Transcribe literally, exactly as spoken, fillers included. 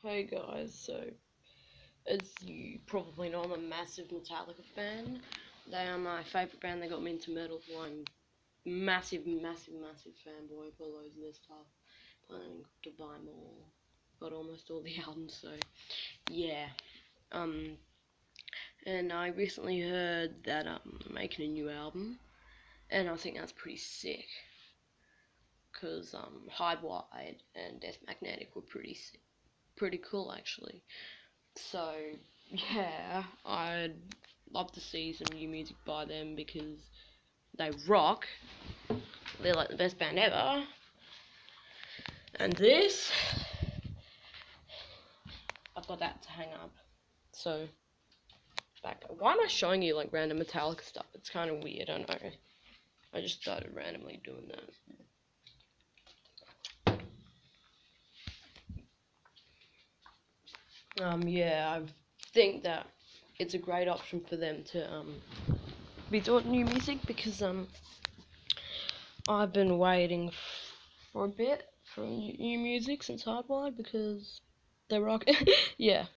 Hey guys, so as you probably know, I'm a massive Metallica fan. They are my favourite band. They got me into metal. I'm massive, massive, massive fanboy for loads of their stuff. Planning to buy more. Got almost all the albums, so yeah. Um, and I recently heard that um they're making a new album, and I think that's pretty sick. Cause um Hardwired and Death Magnetic were pretty sick. Pretty cool actually. So yeah, I'd love to see some new music by them because they rock. They're like the best band ever. And this, I've got that to hang up. So back. Why am I showing you like random Metallica stuff? It's kind of weird. I know. I just started randomly doing that. Um, yeah, I think that it's a great option for them to um be doing new music because um I've been waiting for a bit for new music since Hardwired because they rock. Yeah.